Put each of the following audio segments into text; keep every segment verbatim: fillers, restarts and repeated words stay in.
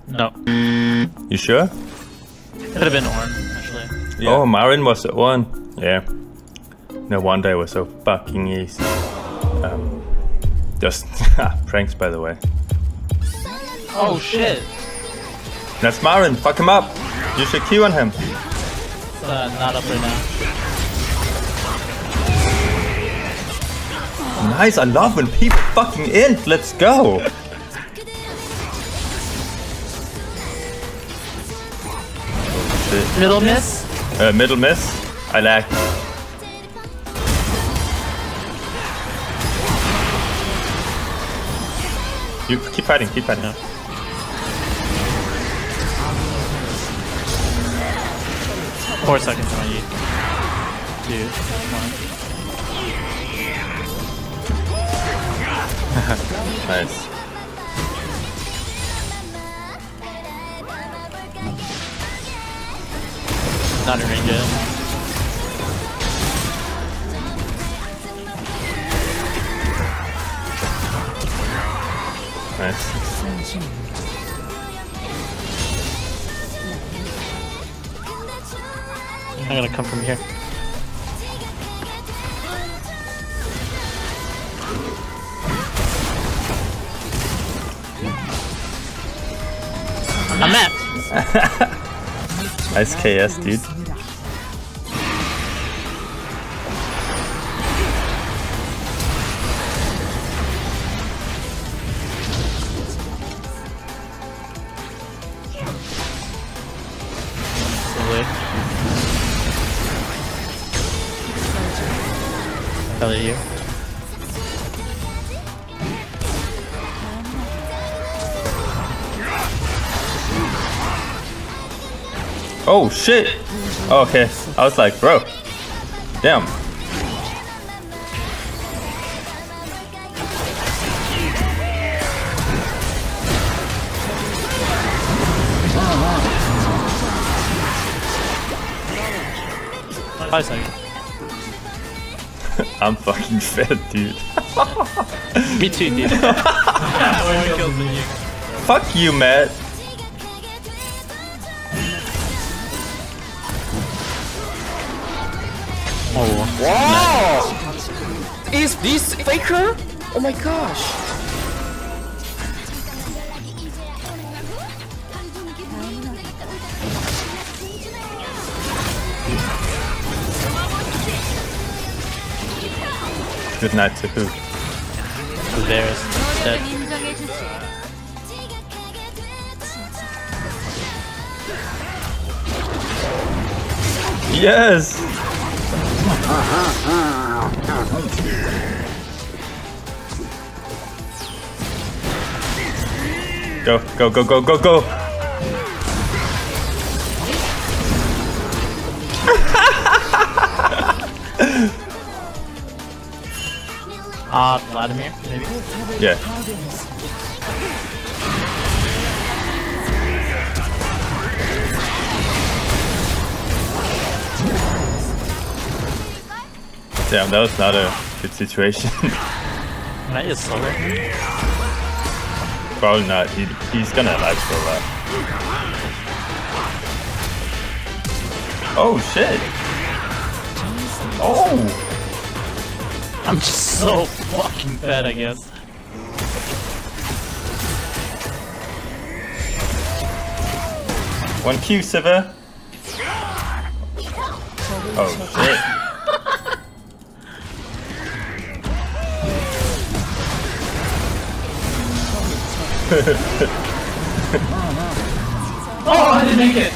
No. You sure? Could have been Ornn, actually. Yeah. Oh, Marin was the one. Yeah. No wonder it was so fucking easy. Um, just pranks, by the way. Oh shit! That's Marin. Fuck him up. You should Q on him. Uh, not up right now. Nice. I love when people fucking int. Let's go. Middle miss? Uh, middle miss. I like. You keep fighting, keep fighting. Yeah. Four seconds on you. Two, one. Nice. Not in range yet. Nice. I'm gonna come from here. I'm at. Nice K S, dude. Hell are you? Oh shit! Oh, okay, I was like, bro, damn. Five seconds. I'm fucking fed, dude. Me too, dude. Fuck you, Matt. Oh. Wow! Is this faker? Oh my gosh. Good night to who? There's dead. Yes! Go, go, go, go, go, go! Ah, uh, Vladimir, maybe? Yeah. Damn, that was not a good situation. Can I just slow it? Probably not. He, he's gonna lag for a while. Oh shit! Oh! I'm just so fucking fed, I guess. One Q, Sivir. Oh shit. Oh, I didn't make it!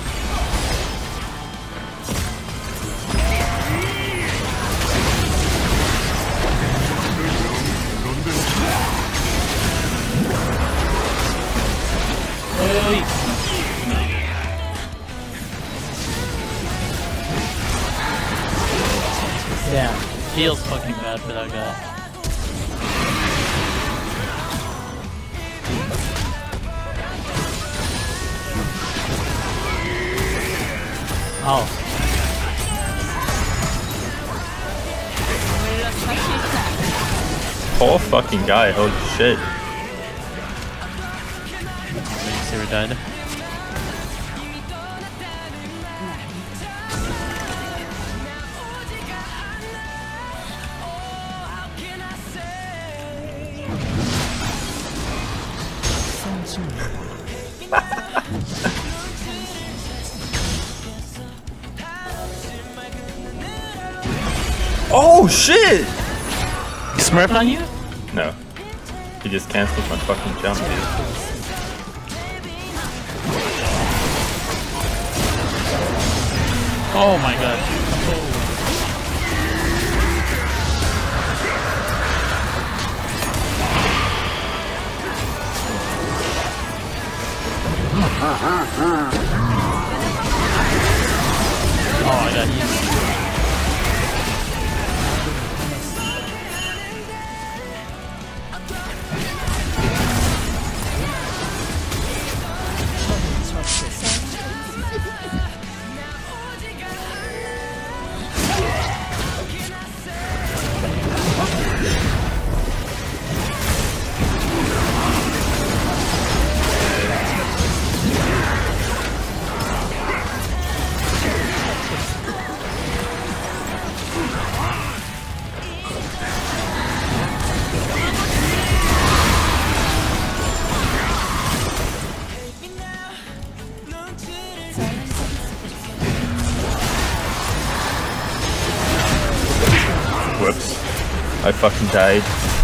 Damn, feels fucking bad for that guy. Oh. Poor fucking guy, holy shit. Saber died. Oh shit! Smurf on you? No. He just cancelled my fucking jump, dude. Oh my god. Oh my god, he's... Whoops. I fucking died.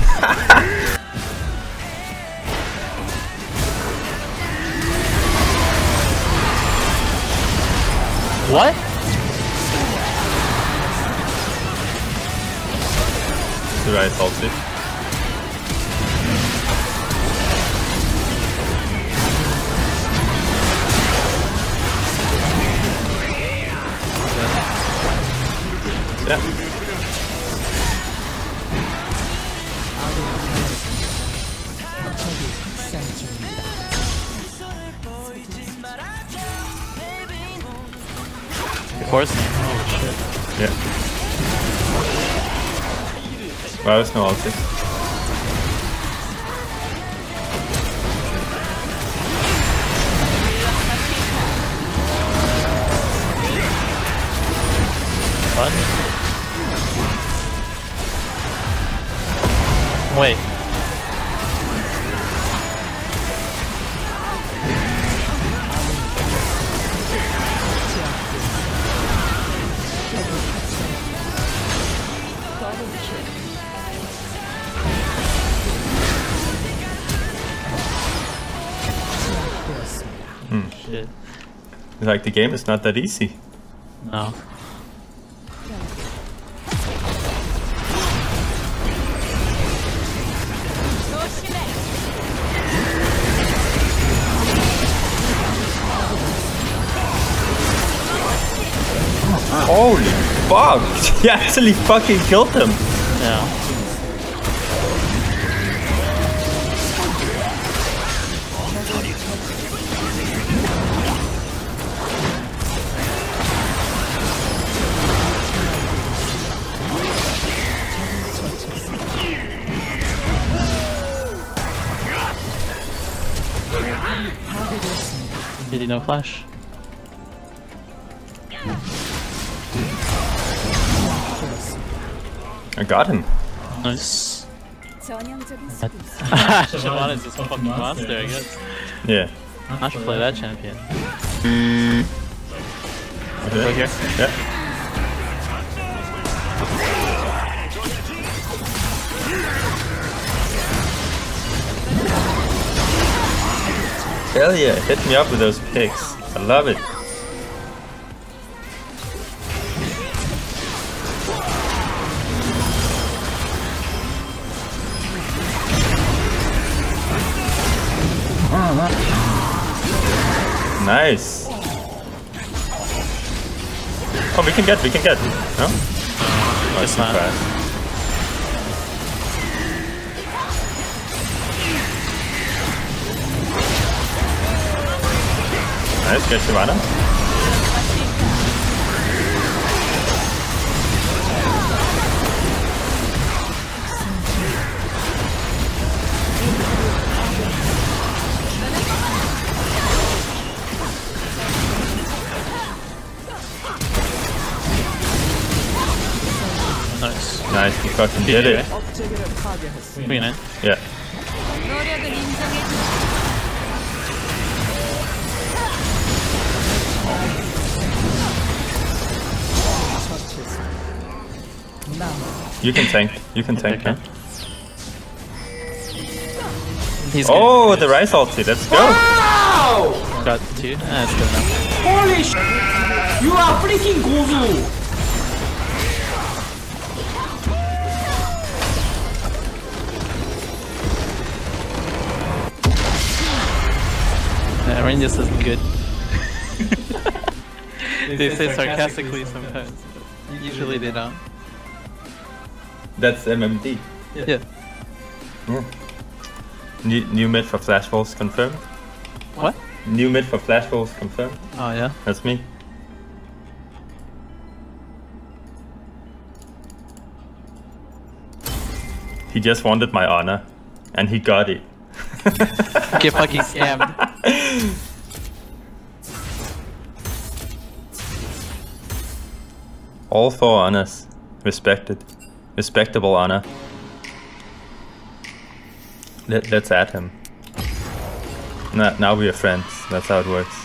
What? Did I assault it? Yeah. Of course. Oh shit. Yeah. Wow, there's no ulti. What? Wait. Hmm. Shit. Like, the game is not that easy. No. Holy fuck! He actually fucking killed him! Yeah. Did he no flash? I got him. Nice. 전형적인 Shyvana is this fucking monster, I guess. Yeah. I should play that champion. Okay. Right here? Yeah. Hell yeah, hit me up with those picks. I love it. Nice. Oh, we can get, we can get. No? Oh, It's too not. fast. Nice, get Shyvana. Nice, you fucking did it. Queen, eh? Yeah. You can tank. You can tank, Okay. man. He's Oh, the Rise ulti. Let's go. Wow! got two. Ah, that's good enough. Holy sh! You are freaking Gozu! Yeah, Rangers isn't good. They say sarcastically sometimes. But usually they don't. That's M M D. Yeah. Yeah. New, new mid for Flash Wolves confirmed. What? New mid for Flash Wolves confirmed. Oh yeah. That's me. He just wanted my honor, and he got it. Get fucking scammed. All four honors. Respected. Respectable honor. Let, let's add him. Now, now we are friends. That's how it works.